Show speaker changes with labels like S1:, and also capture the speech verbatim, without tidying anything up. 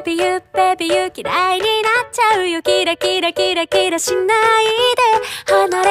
S1: Baby you, baby you 嫌いになっちゃうよキラキラキラキラしないで離